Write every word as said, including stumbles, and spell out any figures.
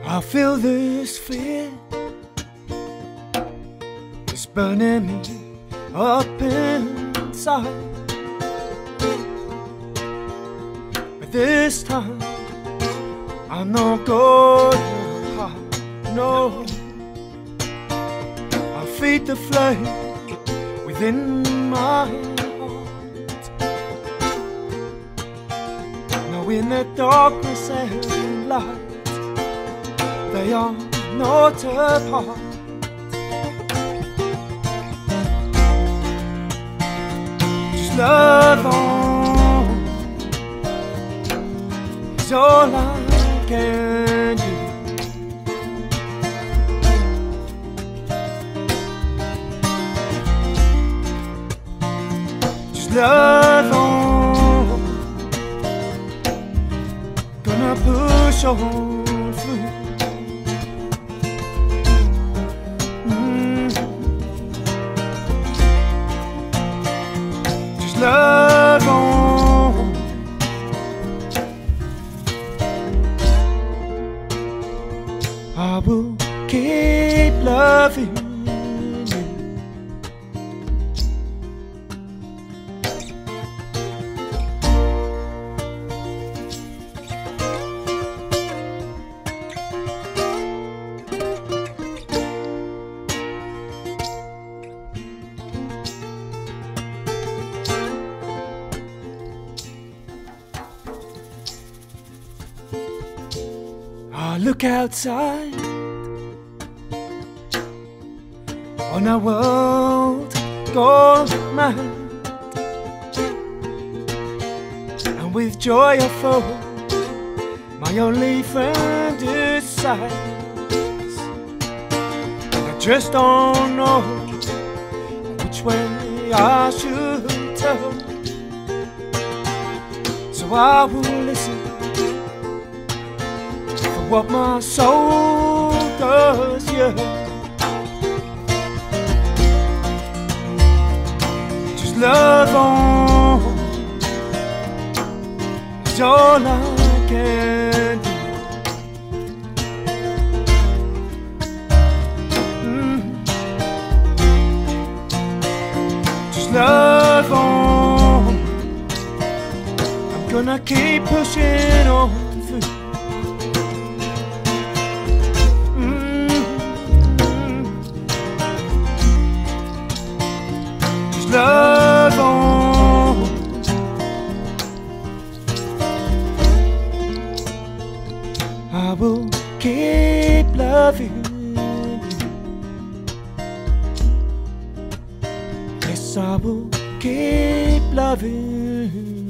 I feel this fear, it's burning me up inside. But this time I'm not going to hide, no. I'll feed the flame within my heart, knowing that darkness and light, they are not apart. Just love on is all I can do. Just love on, gonna push on through. Love on, I will keep loving you. I look outside on a world gone mad, and with joy I fall, my only friend is silence. And I just don't know which way I should turn, so I will listen what my soul does, yeah. Just love on is all I can do. Mm. Just love on, I'm gonna keep pushing on through. Love on, I will keep loving you. Yes, I will keep loving you.